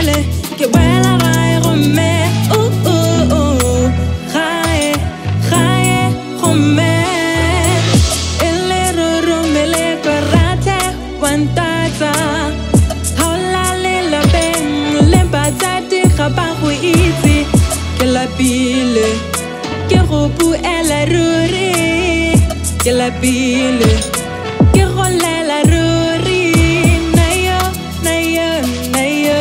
putile ke boela gae gomme gae gomme e le roromele ko rate wantata haola le lapeng le batsadi ga ba go itse ke lapile ke go buela ruri ke lapile ke go lela ruri nayo nayo nayo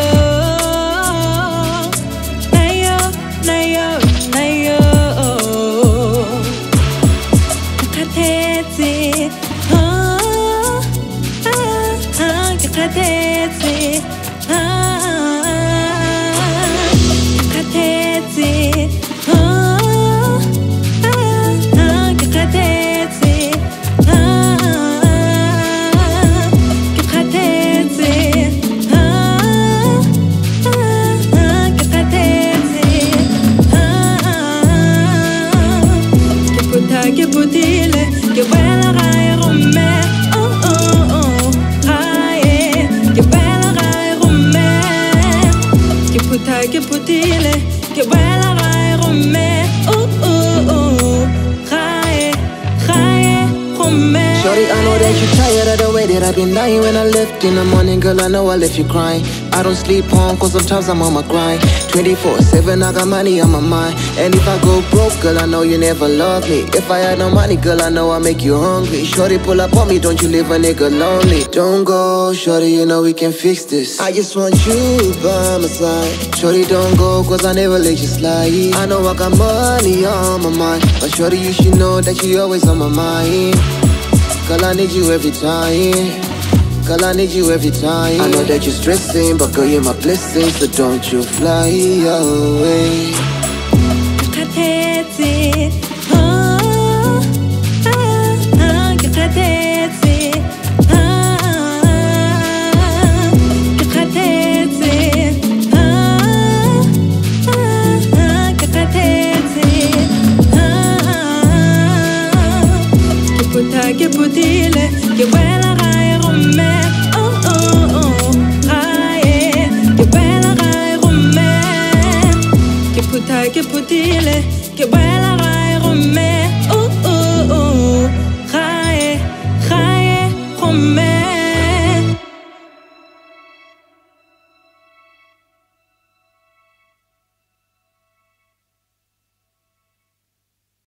nayo nayo nayo katetse katetse que putile que vuela gae gomme gae que vuela gae gomme que putile que vuela gae gomme gae gomme. Shorty, I know that you're tired of the way that I've been lying. When I left in the morning, girl, I know I left you crying. I don't sleep home, cause sometimes I'm on my grind. 24/7, I got money on my mind. And if I go broke, girl, I know you never love me. If I had no money, girl, I know I make you hungry. Shorty, pull up on me, don't you leave a nigga lonely. Don't go, shorty, you know we can fix this. I just want you by my side. Shorty, don't go, cause I never let you slide. I know I got money on my mind, but shorty, you should know that you always on my mind. Girl, I need you every time. Girl, I need you every time. I know that you're stressing, but girl, you're my blessing, so don't you fly away. Que putile que vuela gae gomme gae que vuela gae gomme que putile que vuela